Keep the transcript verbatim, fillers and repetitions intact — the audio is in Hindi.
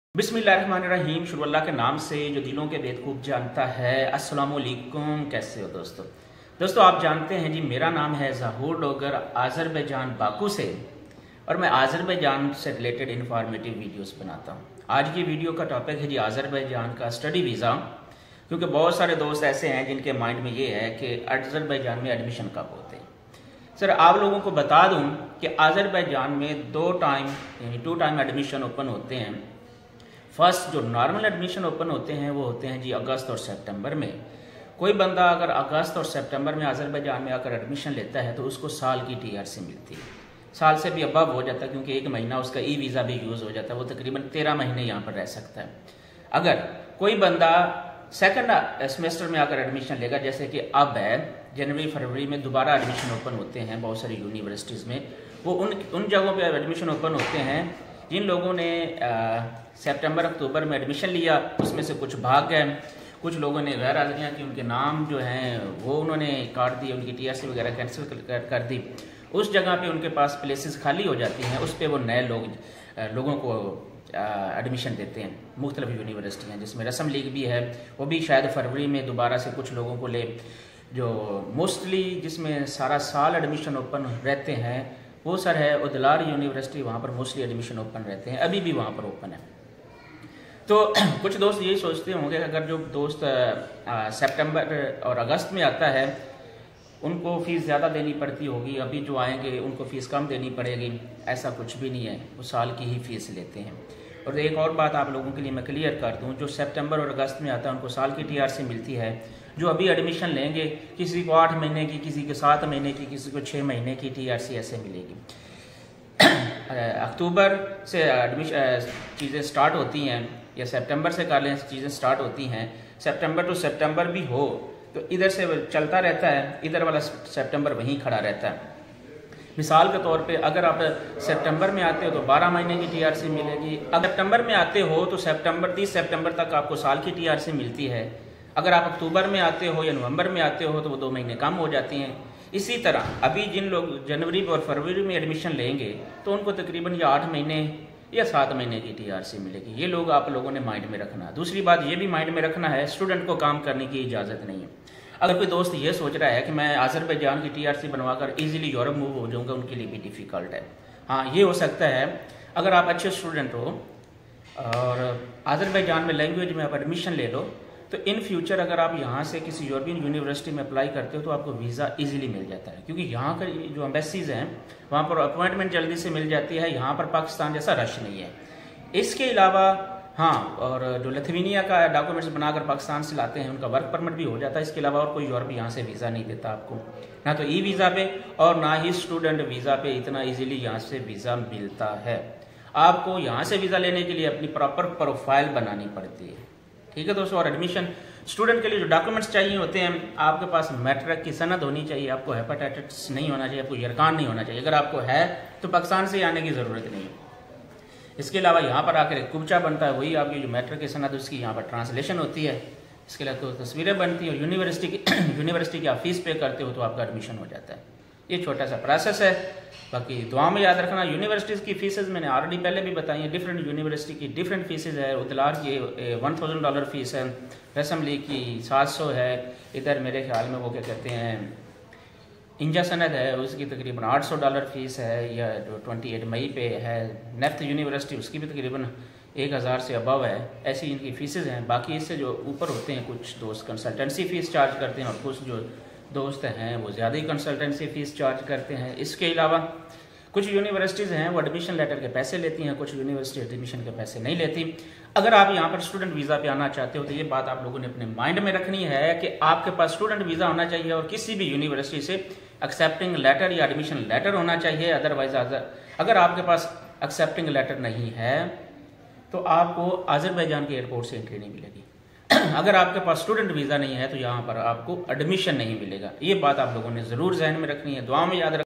बिस्मिल्लाहिर्रहमानिर्रहीम। शुरू अल्लाह के नाम से जो दिलों के भेद खूब जानता है। अस्सलाम वालेकुम, कैसे हो दोस्तों? दोस्तों आप जानते हैं जी, मेरा नाम है ज़हूर डोगर, आज़रबैजान बाकू से, और मैं आज़रबैजान से रिलेटेड इन्फॉर्मेटिव वीडियोस बनाता हूँ। आज की वीडियो का टॉपिक है जी आज़रबैजान का स्टडी वीज़ा, क्योंकि बहुत सारे दोस्त ऐसे हैं जिनके माइंड में ये है कि आज़रबैजान में एडमिशन कब होते हैं। सर आप लोगों को बता दूँ कि आज़रबैजान में दो टाइम यानी टू टाइम एडमिशन ओपन होते हैं। फर्स्ट जो नॉर्मल एडमिशन ओपन होते हैं वो होते हैं जी अगस्त और सितंबर में। कोई बंदा अगर अगस्त और सितंबर में आज़रबैजान में आकर एडमिशन लेता है तो उसको साल की टीआरसी मिलती है। साल से भी अबव हो जाता है, क्योंकि एक महीना उसका ई वीज़ा भी यूज़ हो जाता है। वो तकरीबन तेरह महीने यहाँ पर रह सकता है। अगर कोई बंदा सेकंड सेमेस्टर में आकर एडमिशन लेगा, जैसे कि अब है जनवरी फरवरी में दोबारा एडमिशन ओपन होते हैं बहुत सारी यूनिवर्सिटीज़ में, वो उन उन जगहों पर एडमिशन ओपन होते हैं जिन लोगों ने सितंबर अक्टूबर में एडमिशन लिया। उसमें से कुछ भाग गए, कुछ लोगों ने गैर हाजिरियाँ की, उनके नाम जो हैं वो उन्होंने काट दिए, उनकी टीआरसी वगैरह कैंसिल कर, कर दी। उस जगह पे उनके पास प्लेसेस खाली हो जाती हैं, उस पर वो नए लोग लोगों को एडमिशन देते हैं। मुख्तलिफ यूनिवर्सिटी हैं जिसमें रसम लीग भी है, वो भी शायद फरवरी में दोबारा से कुछ लोगों को ले। जो मोस्टली जिसमें सारा साल एडमिशन ओपन रहते हैं वो सर है उदलार यूनिवर्सिटी, वहाँ पर मोस्टली एडमिशन ओपन रहते हैं, अभी भी वहाँ पर ओपन है। तो कुछ दोस्त यही सोचते होंगे कि अगर जो दोस्त सितंबर और अगस्त में आता है उनको फ़ीस ज़्यादा देनी पड़ती होगी, अभी जो आएंगे उनको फ़ीस कम देनी पड़ेगी। ऐसा कुछ भी नहीं है, वो साल की ही फ़ीस लेते हैं। और एक और बात आप लोगों के लिए मैं क्लियर कर दूं, जो सितंबर और अगस्त में आता है उनको साल की टीआरसी मिलती है। जो अभी एडमिशन लेंगे, किसी को आठ महीने की, किसी को सात महीने की, किसी को छः महीने की टीआरसी ऐसे मिलेगी। अक्टूबर से एडमिशन चीज़ें स्टार्ट होती हैं, या सितंबर से कर लें चीज़ें स्टार्ट होती हैं। सितंबर टू सितंबर भी हो तो इधर से चलता रहता है, इधर वाला सितंबर वहीं खड़ा रहता है। मिसाल के तौर पे अगर आप सितंबर में आते हो तो बारह महीने की टीआरसी मिलेगी। अगर सितंबर में आते हो तो सितंबर तीस सितंबर तक आपको साल की टीआरसी मिलती है। अगर आप अक्टूबर में आते हो या नवंबर में आते हो तो वो दो महीने कम हो जाती हैं। इसी तरह अभी जिन लोग जनवरी और फरवरी में एडमिशन लेंगे तो उनको तकरीबन या आठ महीने या सात महीने की टीआरसी मिलेगी। ये लोग आप लोगों ने माइंड में रखना है। दूसरी बात ये भी माइंड में रखना है, स्टूडेंट को काम करने की इजाज़त नहीं है। अगर कोई दोस्त ये सोच रहा है कि मैं आज़रबैजान की टीआरसी बनवाकर इजीली यूरोप मूव हो जाऊंगा, उनके लिए भी डिफ़िकल्ट है। हाँ, ये हो सकता है अगर आप अच्छे स्टूडेंट हो और आज़रबैजान में लैंग्वेज में आप एडमिशन ले लो तो इन फ्यूचर अगर आप यहाँ से किसी यूरोपियन यूनिवर्सिटी में अप्लाई करते हो तो आपको वीज़ा इजीली मिल जाता है, क्योंकि यहाँ के जो एम्बेसीज़ हैं वहाँ पर अपॉइंटमेंट जल्दी से मिल जाती है। यहाँ पर पाकिस्तान जैसा रश नहीं है। इसके अलावा हाँ, और जो लिथुआनिया का डॉक्यूमेंट्स बनाकर पाकिस्तान से लाते हैं उनका वर्क परमिट भी हो जाता है। इसके अलावा और कोई यूरोप यहाँ से वीज़ा नहीं देता आपको, ना तो ई वीज़ा पे और ना ही स्टूडेंट वीज़ा पे इतना इजीली यहाँ से वीज़ा मिलता है। आपको यहाँ से वीज़ा लेने के लिए अपनी प्रॉपर प्रोफाइल बनानी पड़ती है, ठीक है दोस्तों। और एडमिशन स्टूडेंट के लिए जो डॉक्यूमेंट्स चाहिए होते हैं, आपके पास मैट्रिक की सनद होनी चाहिए, आपको हेपेटाइटिस नहीं होना चाहिए, आपको यरकान नहीं होना चाहिए। अगर आपको है तो पाकिस्तान से आने की ज़रूरत नहीं है। इसके अलावा यहाँ पर आकर एक कुबचा बनता है, वही आपकी जो मैट्रिक की सनद उसकी यहाँ पर ट्रांसलेशन होती है। इसके अलावा तो तस्वीरें बनती हैं और यूनिवर्सिटी की यूनिवर्सिटी की आप फीस पे करते हो तो आपका एडमिशन हो जाता है। ये छोटा सा प्रोसेस है। बाकी दुआ में याद रखना, यूनिवर्सिटीज़ की फ़ीसेज़ मैंने ऑलरेडी पहले भी बताई है। डिफरेंट यूनिवर्सिटी की डिफरेंट फ़ीसेज़ है। उदलार की वन थाउजेंड डॉलर फ़ीस है, रसम लीग की सात सौ है, इधर मेरे ख्याल में वो क्या कहते हैं इंजा सनद है उसकी तकरीबन आठ सौ डॉलर फ़ीस है, या जो अट्ठाईस मई पे है। नेफ्ट यूनिवर्सिटी उसकी भी तकरीबन एक हज़ार से अबव है। ऐसी इनकी फ़ीसेज़ हैं। बाकी इससे जो ऊपर होते हैं कुछ दोस्त कंसल्टेंसी फ़ीस चार्ज करते हैं और कुछ जो दोस्त हैं वो ज़्यादा ही कंसल्टेंसी फ़ीस चार्ज करते हैं। इसके अलावा कुछ यूनिवर्सिटीज़ हैं वो एडमिशन लेटर के पैसे लेती हैं, कुछ यूनिवर्सिटी एडमिशन के पैसे नहीं लेती। अगर आप यहाँ पर स्टूडेंट वीज़ा पे आना चाहते हो तो ये बात आप लोगों ने अपने माइंड में रखनी है कि आपके पास स्टूडेंट वीज़ा होना चाहिए और किसी भी यूनिवर्सिटी से एक्सेप्टिंग लेटर या एडमिशन लेटर होना चाहिए। अदरवाइज अगर आपके पास एक्सेप्टिंग लेटर नहीं है तो आपको आज़रबैजान के एयरपोर्ट से एंट्री नहीं मिलेगी। अगर आपके पास स्टूडेंट वीज़ा नहीं है तो यहाँ पर आपको एडमिशन नहीं मिलेगा। ये बात आप लोगों ने ज़रूर जहन में रखनी है। दुआ में याद रख